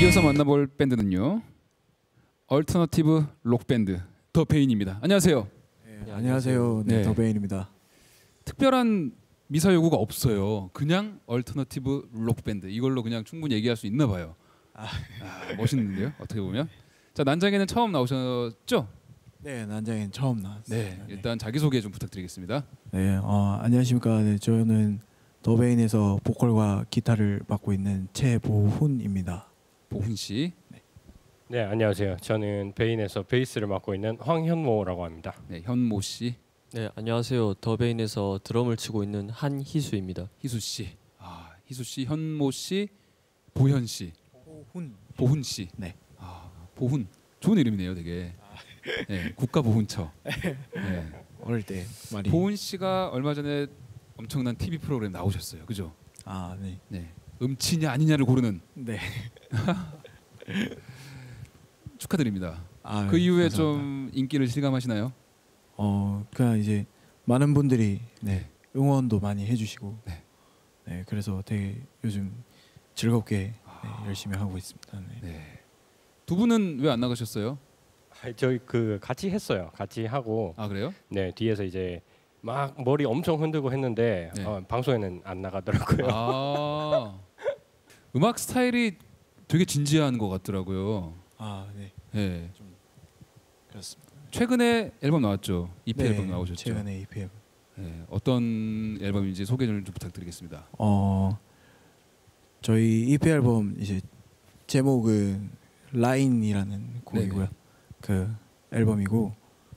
이어서 만나볼 밴드는요, 얼터너티브 록 밴드 더 베인입니다. 안녕하세요. 네, 안녕하세요. 네, 더 베인입니다. 특별한 미사 요구가 없어요. 그냥 얼터너티브 록 밴드, 이걸로 그냥 충분히 얘기할 수 있나 봐요. 멋있는데요, 어떻게 보면. 자, 난장에는 처음 나오셨죠? 네, 난장엔 처음 나왔어요. 네, 일단 자기소개 좀 부탁드리겠습니다. 네, 안녕하십니까. 네, 저는 더 베인에서 보컬과 기타를 맡고 있는 최보훈입니다. 보훈 씨. 네, 안녕하세요. 저는 베인에서 베이스를 맡고 있는 황현모라고 합니다. 네, 현모 씨. 네, 안녕하세요. 더 베인에서 드럼을 치고 있는 한희수입니다. 희수 씨. 희수 씨, 현모 씨, 보현 씨. 보훈 씨. 네. 보훈. 좋은 이름이네요, 되게. 네, 국가 보훈처. 네. 어릴 때 많이. 보훈 씨가 얼마 전에 엄청난 TV 프로그램 나오셨어요, 그죠? 네. 네. 음치냐 아니냐를 고르는. 네. 축하드립니다. 그 네, 이후에 감사합니다. 좀 인기를 실감하시나요? 그냥 이제 많은 분들이 응원도 많이 해주시고, 네, 그래서 되게 요즘 즐겁게 열심히 하고 있습니다. 네. 네. 두 분은 왜 안 나가셨어요? 저희 같이 했어요. 같이 하고. 그래요? 네, 뒤에서 이제 막 머리 엄청 흔들고 했는데 네. 방송에는 안 나가더라고요. 음악 스타일이 되게 진지한 것 같더라고요. 네. 네. 좀 그렇습니다. 최근에 앨범 나왔죠. EP 네, 앨범 나오셨죠. 최근에 EP 앨범. 네. 어떤 앨범인지 소개 좀 부탁드리겠습니다. 저희 EP 앨범 이제 제목은 라인이라는 곡이고요. 네네. 그 앨범이고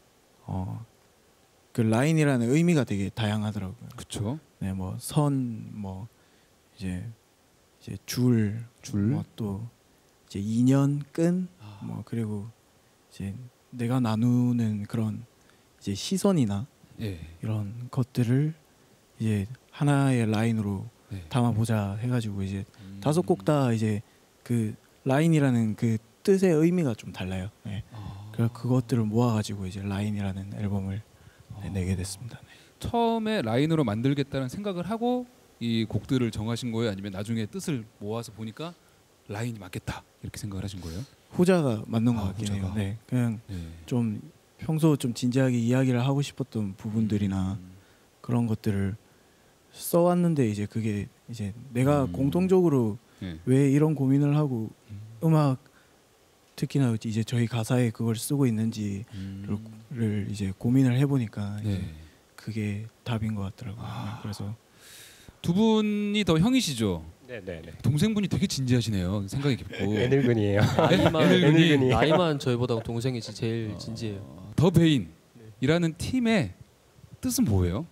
그 라인이라는 의미가 되게 다양하더라고요. 그렇죠. 네, 뭐 선, 뭐 이제 줄, 뭐 또 이제 인연, 끈, 뭐 그리고 이제 내가 나누는 그런 이제 시선이나 이런 것들을 이제 하나의 라인으로 담아보자 해가지고 이제 5곡 다 이제 그 라인이라는 그 뜻의 의미가 좀 달라요. 네. 그래서 그것들을 모아가지고 이제 라인이라는 앨범을 내게 됐습니다. 네. 처음에 라인으로 만들겠다는 생각을 하고 이 곡들을 정하신 거예요? 아니면 나중에 뜻을 모아서 보니까 라인이 맞겠다 이렇게 생각을 하신 거예요? 후자가 맞는 것 같긴 해요. 네, 그냥 좀 평소 좀 진지하게 이야기를 하고 싶었던 부분들이나 그런 것들을 써왔는데 이제 그게 이제 내가 공통적으로 왜 이런 고민을 하고 음악 특히나 이제 저희 가사에 그걸 쓰고 있는지를 이제 고민을 해보니까 이제 그게 답인 것 같더라고요. 그래서 두 분이 더 형이시죠? 네. 동생분이 되게 진지하시네요. 생각이 깊고. 애늙은이에요. 나이만 저희보다 동생이지 제일 진지해요. 더 베인이라는 팀의 뜻은 뭐예요?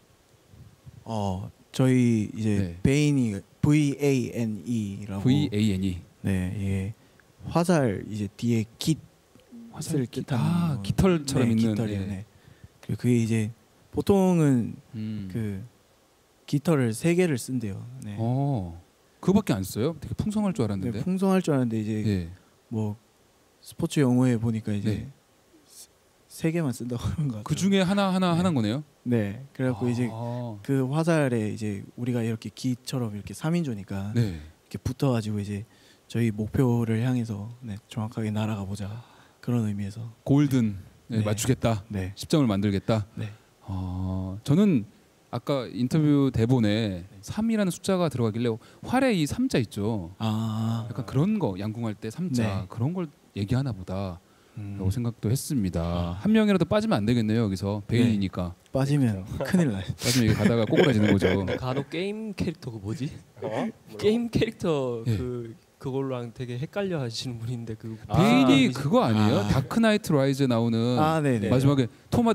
저희 이제 베인이 VANE라고. VANE. 네, 예. 화살 이제 뒤에 화살 깃하는 깃털처럼 있는. 깃털이요. 네. 그게 이제 보통은 그 깃털을 3개를 쓴대요. 네. 그거밖에 안 써요? 되게 풍성할 줄 알았는데. 네, 풍성할 줄 알았는데 이제 뭐 스포츠 용어에 보니까 이제 3개만 쓴다고 하는 것 같아요. 그 중에 하나인 거네요. 네, 그래갖고 이제 그 화살에 이제 우리가 이렇게 기처럼 이렇게 3인조니까 이렇게 붙어가지고 이제 저희 목표를 향해서 정확하게 날아가 보자 그런 의미에서 골든 맞추겠다. 10점을 만들겠다. 저는 아까 인터뷰 대본에 3이라는 숫자가 들어가길래 활에 이 3자 있죠. 약간 그런 거 양궁할 때 3자 그런 걸 얘기하나 보다 라고 생각도 했습니다. 한 명이라도 빠지면 안 되겠네요. 여기서 베인이니까. 빠지면 큰일 나요. 빠지면 이게 가다가 꼬꾸라지는 거죠. 간혹 게임 캐릭터 그 뭐지? 게임 캐릭터 그걸로랑 되게 헷갈려 하시는 분인데 그 베인이 그거 아니에요? 다크 나이트 라이즈에 나오는 마지막에 토마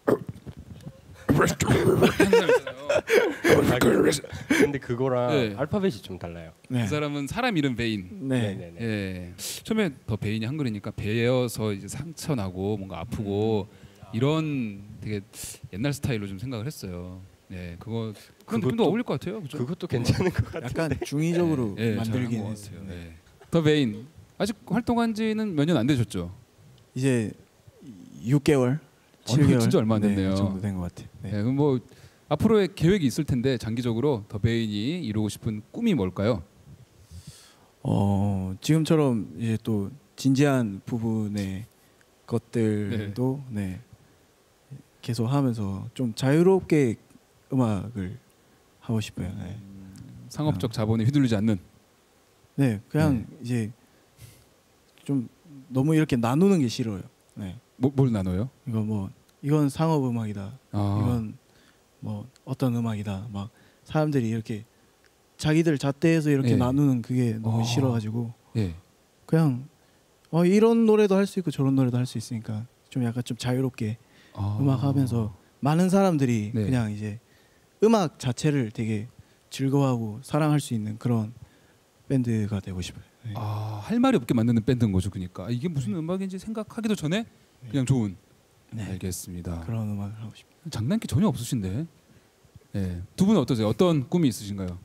근데 그거랑 알파벳이 좀 달라요. 그 사람은 사람 이름 베인. 처음에 더 베인이 한글이니까 베어서 이제 상처 나고 뭔가 아프고 이런 되게 옛날 스타일로 좀 생각을 했어요. 그거 그런 느낌도 어울릴 것 같아요. 그죠? 그것도 괜찮은 것 같아요. 약간 중의적으로 만들긴 했어요. 더 베인 아직 활동한지는 몇 년 안 되셨죠? 이제 6개월, 7개월 진짜 얼마 안 됐네요. 정도 된 것 같아요. 그럼 뭐 앞으로의 계획이 있을 텐데 장기적으로 더 베인이 이루고 싶은 꿈이 뭘까요? 지금처럼 이제 또 진지한 부분의 것들도 네. 계속 하면서 좀 자유롭게 음악을 하고 싶어요. 네. 상업적 자본에 휘둘리지 않는. 네, 그냥 이제 좀 너무 이렇게 나누는 게 싫어요. 네. 뭘 나눠요? 이건 상업 음악이다. 아. 이건 뭐 어떤 음악이다. 막 사람들이 이렇게 자기들 잣대에서 이렇게 나누는 그게 너무 싫어가지고 그냥 이런 노래도 할 수 있고 저런 노래도 할 수 있으니까 좀 약간 좀 자유롭게 음악하면서 많은 사람들이 그냥 이제 음악 자체를 되게 즐거워하고 사랑할 수 있는 그런 밴드가 되고 싶어요. 네. 할 말이 없게 만드는 밴드인 거죠. 그러니까 이게 무슨 음악인지 생각하기도 전에 그냥 좋은. 네. 알겠습니다. 그런 음악을 하고 싶어요. 장난기 전혀 없으신데. 네. 두 분은 어떠세요? 어떤 꿈이 있으신가요?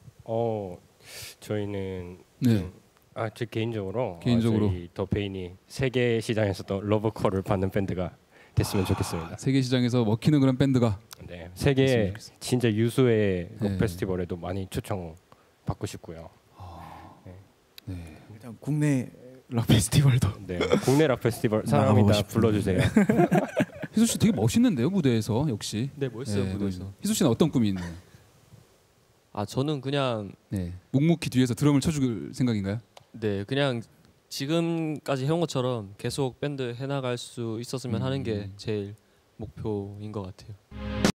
저희는 네. 제 개인적으로 저희 더 베인이 세계 시장에서도 러브콜을 받는 밴드가 됐으면 좋겠습니다. 세계 시장에서 먹히는 그런 밴드가. 네, 세계 진짜 유수의 록 페스티벌에도 많이 초청 받고 싶고요. 네. 일단 국내 락 페스티벌도. 네, 국내 락 페스티벌 사람이다 불러주세요. 희수 씨 되게 멋있는데요 무대에서 역시. 네, 멋있어요 무대에서. 희수 씨는 어떤 꿈이 있나요? 저는 그냥 묵묵히 뒤에서 드럼을 쳐줄 생각인가요? 네, 그냥 지금까지 해온 것처럼 계속 밴드 해나갈 수 있었으면 하는 게 제일 목표인 것 같아요.